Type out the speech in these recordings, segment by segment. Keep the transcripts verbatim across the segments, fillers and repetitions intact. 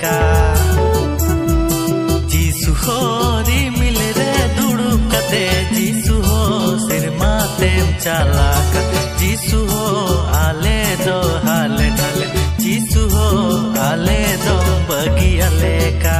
लेका जीसु हो रिमिल रे दुड़ुब कते जीसु हो सिरमा तेम चालाका जीसु हो आले दो हाले ढाले जीसु हो आले दो बगिया लेका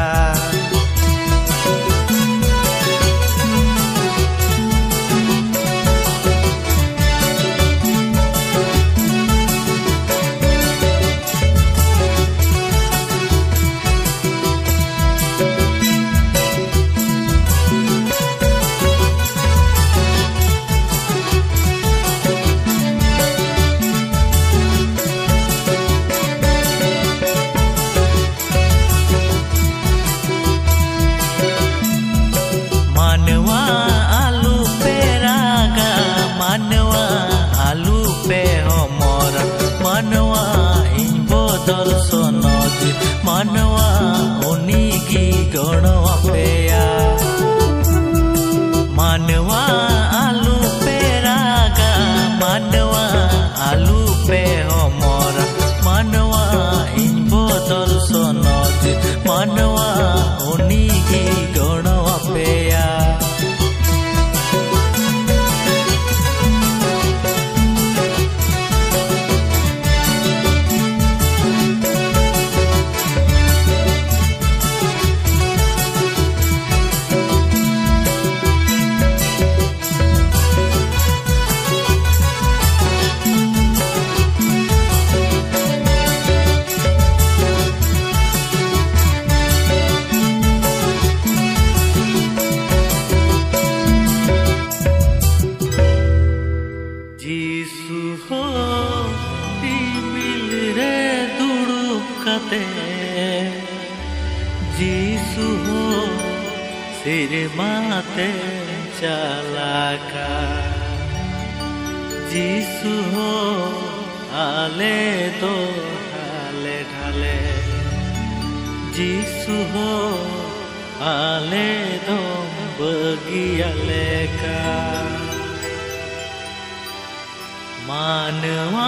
मानवा आलू पे रागा मानवा आलू पे हमरा मानवा इन बदल सोनदी मानवा उनीगी गणवा पेया मानवा आलू पे रागा मानवा आलू पे हमरा मानवा इन बदल सोनदी मानवा उनीगी गणवा पेया जीसु हो रिमिल रे दुड़ुब कते जीसु हो सिरमाते चालाका जीसु हो आले दो हाले ढाले जीसु हो आले दो बगिया लेका मानवा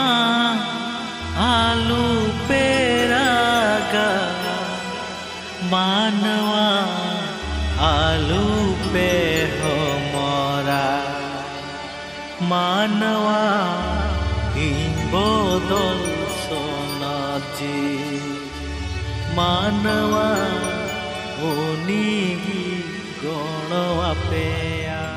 आलू पे रागा मानवा आलू पे हमरा मानवा इन बदल सोनाजी मानवा उनी गणवा पेया।